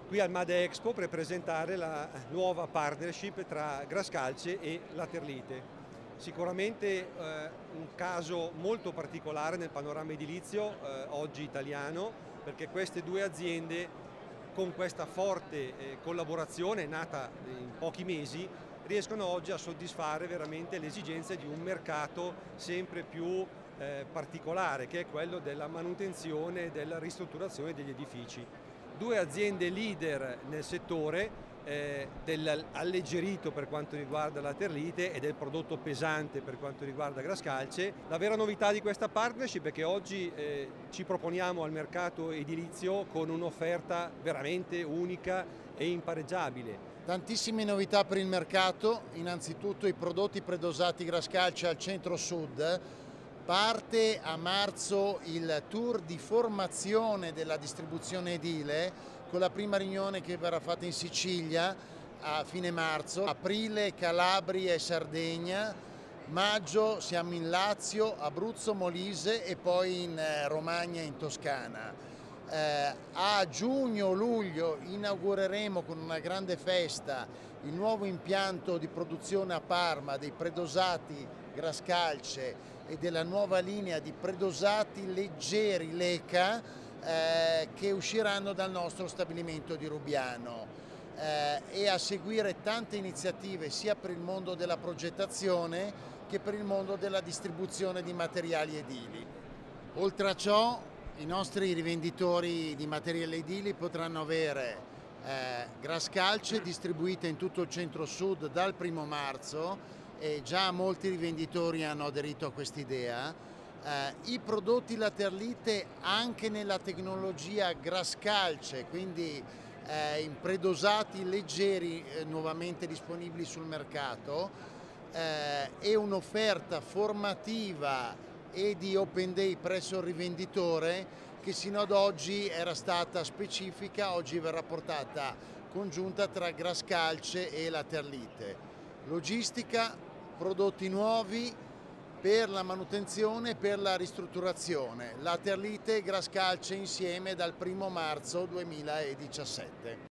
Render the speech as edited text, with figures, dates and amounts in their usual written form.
qui al Made Expo per presentare la nuova partnership tra Grascalce e Laterlite. Sicuramente un caso molto particolare nel panorama edilizio oggi italiano, perché queste due aziende con questa forte collaborazione nata in pochi mesi riescono oggi a soddisfare veramente le esigenze di un mercato sempre più particolare, che è quello della manutenzione e della ristrutturazione degli edifici. Due aziende leader nel settore dell'alleggerito per quanto riguarda la Terlite e del prodotto pesante per quanto riguarda Grascalce. La vera novità di questa partnership è che oggi ci proponiamo al mercato edilizio con un'offerta veramente unica e impareggiabile. Tantissime novità per il mercato, innanzitutto i prodotti predosati Grascalce al centro-sud. Parte a marzo il tour di formazione della distribuzione edile, con la prima riunione che verrà fatta in Sicilia a fine marzo, aprile Calabria e Sardegna, maggio siamo in Lazio, Abruzzo, Molise e poi in Romagna e in Toscana. A giugno-luglio inaugureremo con una grande festa il nuovo impianto di produzione a Parma dei predosati Grascalce e della nuova linea di predosati leggeri Leca che usciranno dal nostro stabilimento di Rubiano, e a seguire tante iniziative sia per il mondo della progettazione che per il mondo della distribuzione di materiali edili. Oltre a ciò, i nostri rivenditori di materiali edili potranno avere Grascalce distribuita in tutto il centro-sud dal 1° marzo e già molti rivenditori hanno aderito a quest'idea. I prodotti Laterlite anche nella tecnologia Grascalce, quindi in predosati leggeri nuovamente disponibili sul mercato, e un'offerta formativa e di open day presso il rivenditore che sino ad oggi era stata specifica, oggi verrà portata congiunta tra Grascalce e Laterlite. Logistica, prodotti nuovi per la manutenzione e per la ristrutturazione. Laterlite e Grascalce insieme dal 1° marzo 2017.